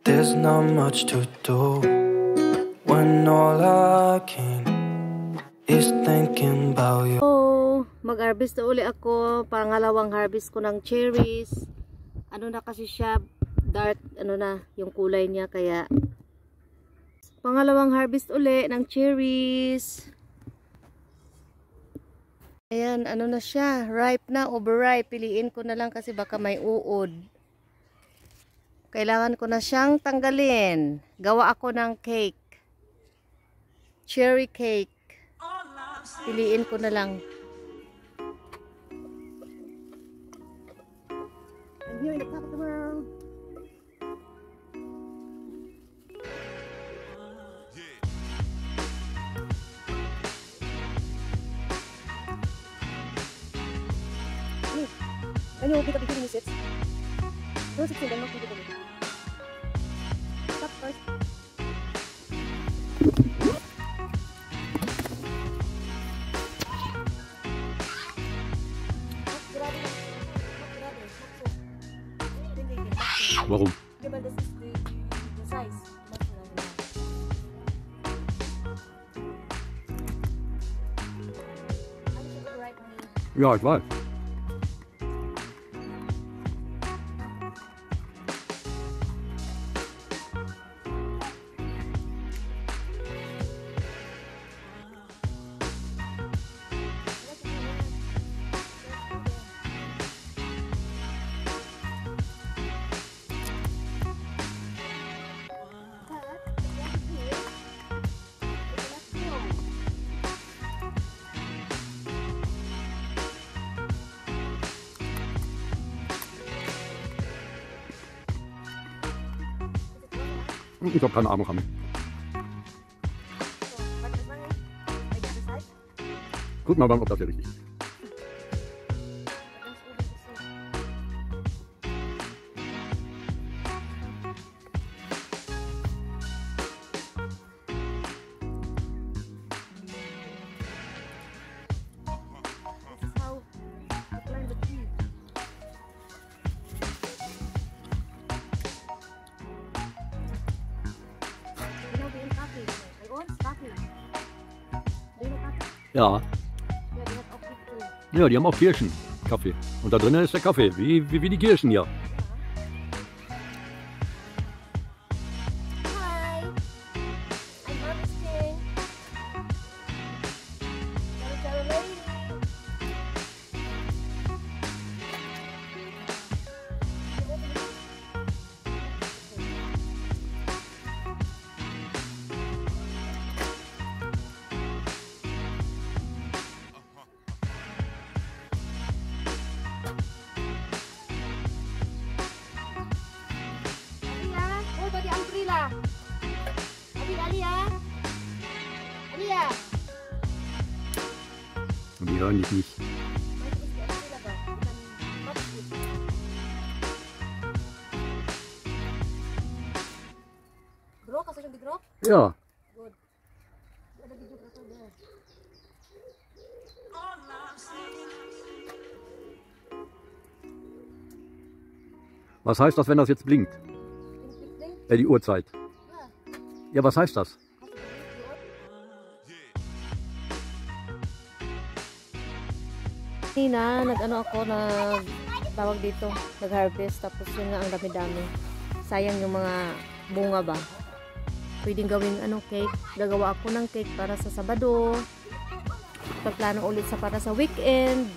There's not much to do when all I can is thinking about you. Oh, mag-harvest na uli ako. Pangalawang harvest ko ng cherries. Ano na kasi siya, dark, ano na, yung kulay niya. Kaya, pangalawang harvest uli ng cherries. Ayan, ano na siya, ripe na, overripe. Piliin ko na lang kasi baka may uod. Kailangan ko na siyang tanggalin. Gawa ako ng cake. Cherry cake. Piliin ko na lang. I'm here in the top of the world. Ano, kita bikin ini sets. Terus itu dan waktu itu. Stop first. Warum? Ja, weil das ist der Size. Ja, ich weiß. Ich habe keine Ahnung. Guck mal, ob das hier richtig ist. Ja. Ja, die haben auch Kirschenkaffee. Und da drinnen ist der Kaffee, wie die Kirschen hier. Hi, I'm harvesting. Hello, lady. Alia. Und die hören dich nicht. Grok, hast du schon gegrockt? Ja. Gut. Ada video berapa deh? Was heißt das, wenn das jetzt blinkt? Die Uhrzeit. Ja, was heißt das? Nina, nag-ano ako na tawag dito, nag-harvest tapos yun nga ang dami-dami. Sayang yung mga bunga ba. Pwedeng gawing cake. Gagawa ako ng cake para sa Sabado. Pagplano ulit para sa weekend.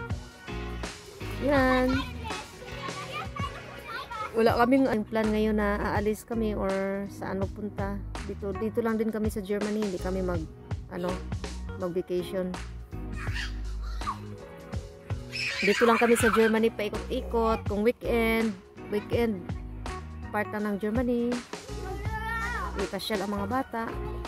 Yan. Wala kaming plan ngayon na aalis kami or saan magpunta. Dito lang din kami sa Germany, hindi kami mag-vacation. Dito lang kami sa Germany paikot-ikot kung weekend part na ng Germany. Ikasyal ang mga bata.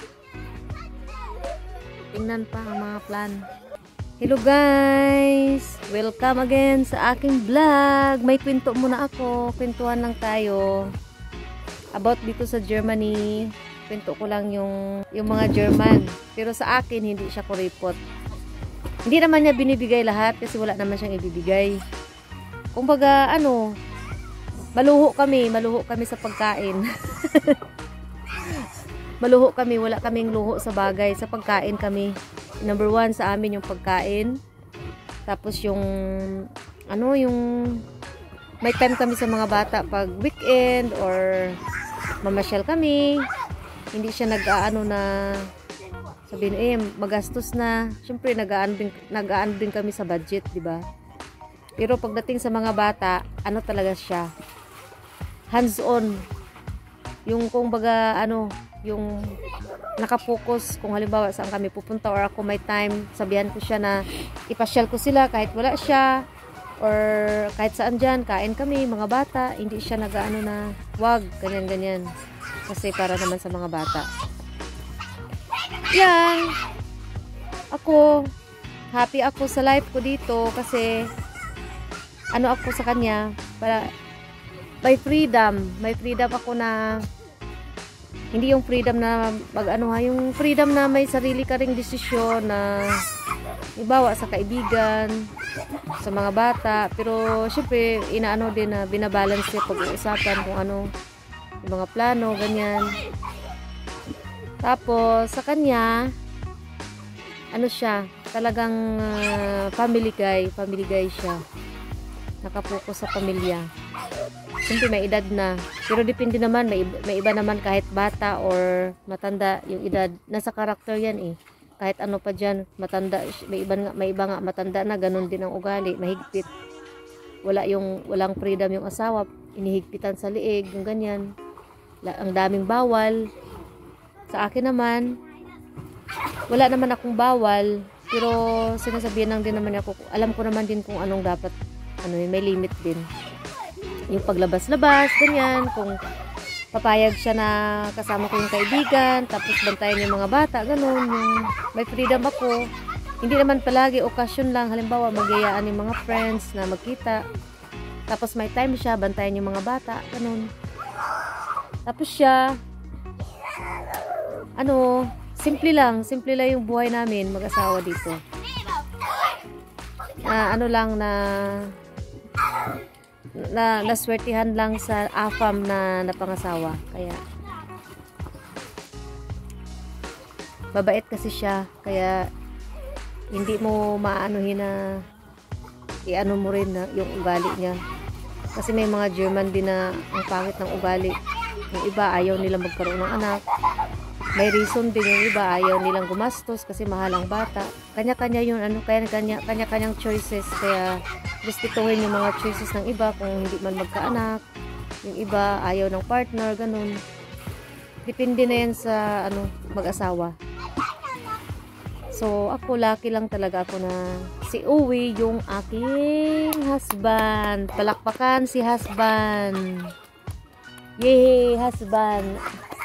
Tingnan pa ang mga plan. Hello guys! Welcome again sa aking vlog. May kwento muna ako. Kwentuhan lang tayo. About dito sa Germany. Kwento ko lang yung mga German. Pero sa akin, hindi siya kuripot. Hindi naman niya binibigay lahat kasi wala naman siyang ibibigay. Kumbaga, Maluho kami sa pagkain. Maluho kami, wala kaming luho sa bagay, sa pagkain kami. Number 1 sa amin yung pagkain. Tapos yung yung may time kami sa mga bata pag weekend or mamasyal kami. Hindi siya nag-aano na sabihin magastos na. Syempre nag-aano din kami sa budget, di ba? Pero pagdating sa mga bata, ano talaga siya? Hands-on. Yung kung baga yung nakapokus kung halimbawa saan kami pupunta or ako may time, sabihan ko siya na ipasyal ko sila kahit wala siya or kahit saan dyan, kain kami, mga bata. Hindi siya nag-ano na wag, ganyan-ganyan. Kasi para naman sa mga bata. Yan. Ako, happy ako sa life ko dito kasi ako sa kanya para may freedom ako na hindi yung freedom na yung freedom na may sarili ka ring desisyon na ibawa sa kaibigan, sa mga bata, pero syempre inaano din na binabalance niya pag-uusapan kung yung mga plano, ganyan. Tapos sa kanya siya, talagang family guy siya. Nakapokus sa pamilya. Siyempre may edad na. Pero depende naman, may iba naman kahit bata or matanda yung edad. Nasa karakter yan eh. Kahit ano pa dyan, matanda, may iba nga matanda na, ganun din ang ugali, mahigpit. Walang freedom yung asawa, inihigpitan sa liig, yung ganyan. Ang daming bawal. Sa akin naman, wala naman akong bawal, pero sinasabihan lang din naman ako, alam ko naman din kung anong dapat, may limit din. Yung paglabas-labas, ganyan, kung papayag siya na kasama ko yung kaibigan, tapos bantayan yung mga bata, ganun, yung may freedom ako. Hindi naman palagi, okasyon lang, halimbawa magyayaan yung mga friends na magkita, tapos may time siya, bantayan yung mga bata, ganun. Tapos siya, simple lang yung buhay namin, mag-asawa dito. Naswertihan lang sa AFAM na napangasawa. Kaya mabait kasi siya. Kaya hindi mo maanuhin na iano mo rin na yung ugali niya. Kasi may mga German din na ang pangit ng ugali. Yung iba ayaw nilang magkaroon ng anak. May reason din yung iba, ayaw nilang gumastos kasi mahal ang bata. Kanya-kanya yung kanya-kanyang choices. Kaya respetuhin yung mga choices ng iba kung hindi man magkaanak. Yung iba ayaw ng partner, ganun. Depende na yan sa mag-asawa. So ako, lucky lang talaga ako na si Uwi yung aking husband. Palakpakan si husband. Yay, husband.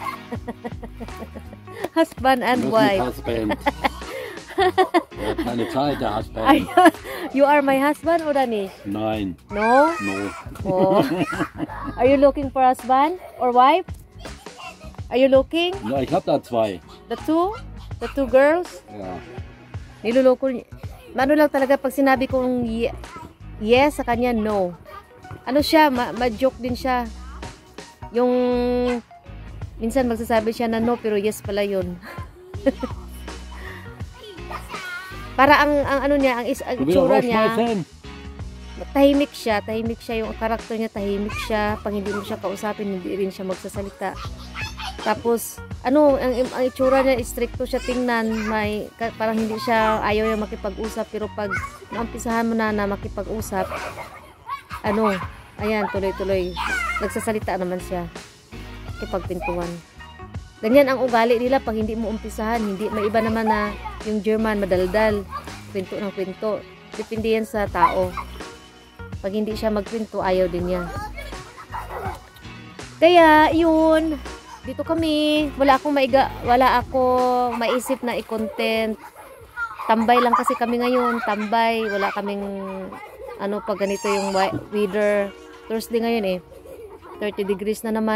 Husband and wife. Husband. Keine Zeit, der Husband. You are my husband oder nicht? Nein. No? No. Oh. Are you looking for husband or wife? Are you looking? Ja, ich hab da 2. The two girls? Ja. Niloloko. Lang talaga pag sinabi kong yes sa kanya, no. Siya, ma-joke din siya. Yung minsan magsasabi siya na no, pero yes pala yun. Para ang itsura niya, tahimik siya yung karakter niya, tahimik siya. Pag hindi mo siya kausapin, hindi rin siya magsasalita. Tapos, ang itsura niya, stricto siya tingnan, parang hindi siya, ayaw niya makipag-usap, pero pag naumpisahan mo na makipag-usap, ayan, tuloy-tuloy, nagsasalita naman siya. Pagpintuan. Ganyan ang ugali nila pag hindi mo umpisahan. May iba naman na yung German madaldal, kwento ng kwento. Depende yan sa tao. Pag hindi siya magkwento, ayaw din niya. Kaya yun, dito kami. Wala akong maisip na i-content. Tambay lang kasi kami ngayon. Tambay. Wala kaming pag ganito yung weather. Thursday ngayon 30 degrees na naman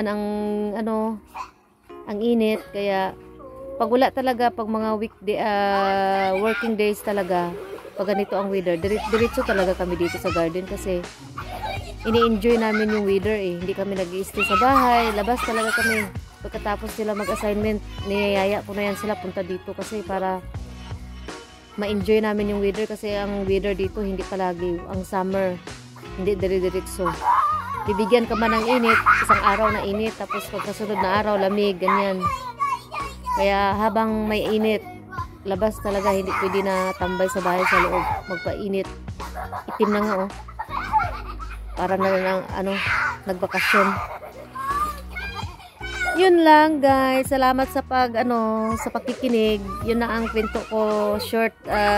ang init, kaya pag wala talaga, pag mga weekday working days talaga, pag ganito ang weather, diretso talaga kami dito sa garden kasi ini-enjoy namin yung weather eh. Hindi kami nag-i-stay sa bahay. Labas talaga kami. Pagkatapos sila mag-assignment, niyayaya ko na yan sila punta dito kasi para ma-enjoy namin yung weather kasi ang weather dito hindi palagi. Ang summer, hindi dire-diretso. Bibigyan ka man ng init, isang araw na init, tapos pagkasunod na araw, lamig, ganyan. Kaya habang may init, labas talaga, hindi pwede na tambay sa bahay sa loob. Magpainit. Itim na nga oh. Para na lang nagbakasyon. Yun lang guys. Salamat sa sa pakikinig. Yun na ang kwento ko. Short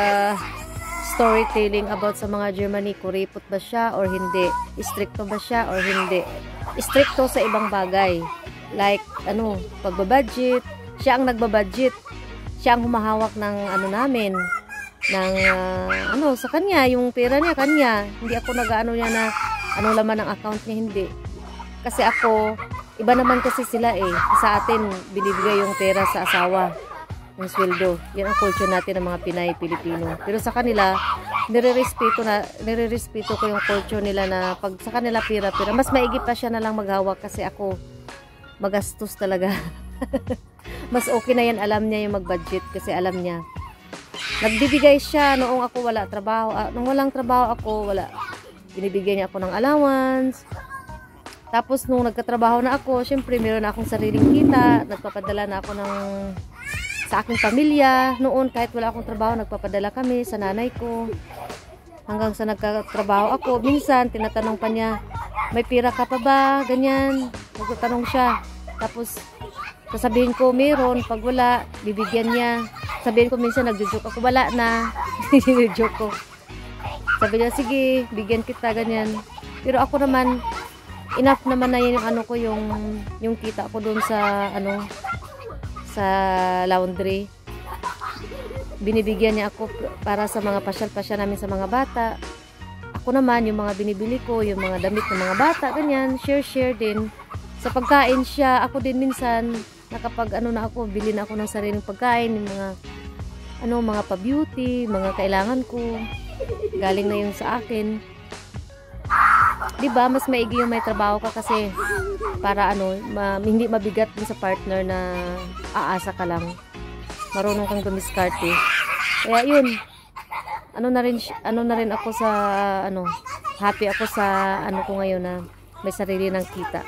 storytelling about sa mga Germany. Kuripot ba siya or hindi? Stricto ba siya or hindi? Stricto sa ibang bagay. Like pagbabudget. Siya ang nagbabudget. Siya ang humahawak ng namin. Ng sa kanya. Yung pera niya kanya. Hindi ako nag-ano niya na laman ng account niya, hindi. Kasi ako, iba naman kasi sila eh. Sa atin, binibigay yung pera sa asawa. Yung sweldo. Yan ang culture natin ng mga Pinay, Pilipino. Pero sa kanila, nire-respeto ko yung culture nila na pag sa kanila pira. Mas maigi pa siya na lang maghawak kasi ako, magastos talaga. Mas okay na yan, alam niya yung mag-budget kasi alam niya. Nagbibigay siya noong ako wala trabaho. Nung walang trabaho ako, wala. Binibigyan niya ako ng allowance. Tapos nung nagkatrabaho na ako, syempre meron na akong sariling kita. Nagpapadala na ako sa aking pamilya. Noon kahit wala akong trabaho, nagpapadala kami sa nanay ko. Hanggang sa nagkatrabaho ako, minsan tinatanong pa niya, may pira ka pa ba? Ganyan. Nagtatanong siya. Tapos sasabihin ko, meron. Pag wala, bibigyan niya. Sabihin ko minsan, nagjo-joke ako, wala na. Nagjo-joke ko. Sabi niya, sige, bigyan kita, ganyan. Pero ako naman, enough naman na yun yung kita ko doon sa, sa laundry. Binibigyan niya ako para sa mga pasyal-pasyal namin sa mga bata. Ako naman, yung mga binibili ko, yung mga damit ng mga bata, ganyan, share din. Sa pagkain siya, ako din minsan, nakapag na ako, bili na ako ng sariling pagkain, yung mga pa-beauty, mga kailangan ko. Galing na yun sa akin. Diba, mas maigi yung may trabaho ka kasi para hindi mabigat din sa partner na aasa ka lang. Marunong kang dumiskarte. Kaya yun. Na rin ako sa happy ako sa ko ngayon na may sarili ng kita.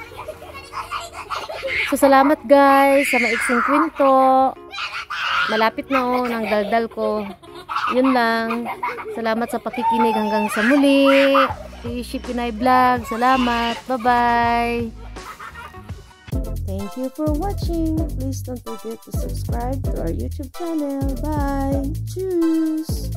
So salamat guys sa maiksing kwento. Malapit na ng daldal ko. Yun lang. Salamat sa pakikinig hanggang sa muli. Ishi Pinay Vlog. Salamat. Bye-bye. Thank you for watching. Please don't forget to subscribe to our YouTube channel. Bye. Tschüss.